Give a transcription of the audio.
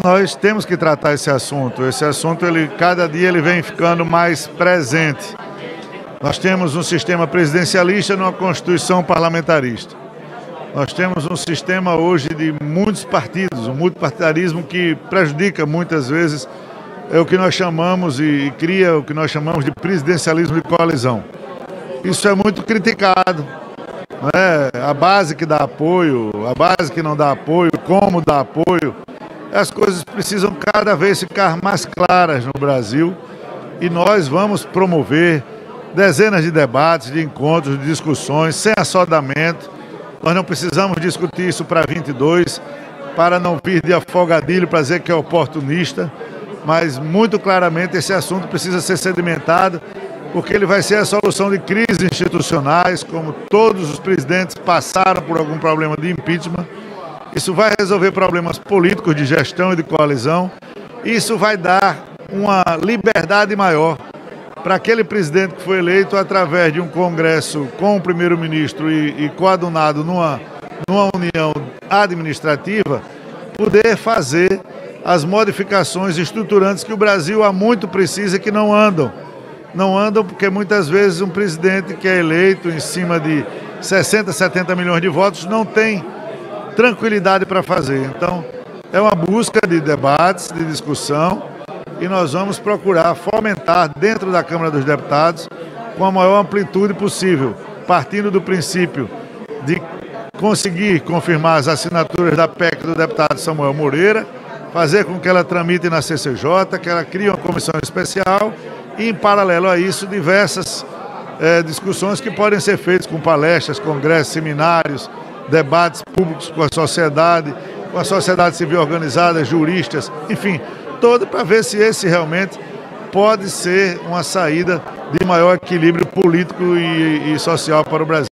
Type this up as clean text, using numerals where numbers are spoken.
Nós temos que tratar esse assunto. Esse assunto, cada dia ele vem ficando mais presente. Nós temos um sistema presidencialista numa constituição parlamentarista. Nós temos um sistema hoje de muitos partidos, um multipartidarismo que prejudica muitas vezes o que nós chamamos e cria o que nós chamamos de presidencialismo de coalizão. Isso é muito criticado, né? A base que dá apoio, a base que não dá apoio, como dá apoio. As coisas precisam cada vez ficar mais claras no Brasil e nós vamos promover dezenas de debates, de encontros, de discussões, sem assodamento. Nós não precisamos discutir isso para 22, para não vir de afogadilho para dizer que é oportunista, mas muito claramente esse assunto precisa ser sedimentado, porque ele vai ser a solução de crises institucionais, como todos os presidentes passaram por algum problema de impeachment. Isso vai resolver problemas políticos de gestão e de coalizão. Isso vai dar uma liberdade maior para aquele presidente que foi eleito através de um congresso com o primeiro-ministro e coadunado numa união administrativa, poder fazer as modificações estruturantes que o Brasil há muito precisa e que não andam. Não andam porque muitas vezes um presidente que é eleito em cima de 60, 70 milhões de votos não tem tranquilidade para fazer. Então, é uma busca de debates, de discussão, e nós vamos procurar fomentar dentro da Câmara dos Deputados com a maior amplitude possível, partindo do princípio de conseguir confirmar as assinaturas da PEC do deputado Samuel Moreira, fazer com que ela tramite na CCJ, que ela crie uma comissão especial e, em paralelo a isso, diversas discussões que podem ser feitas com palestras, congressos, seminários, debates públicos com a sociedade civil organizada, juristas, enfim, todo para ver se esse realmente pode ser uma saída de maior equilíbrio político e social para o Brasil.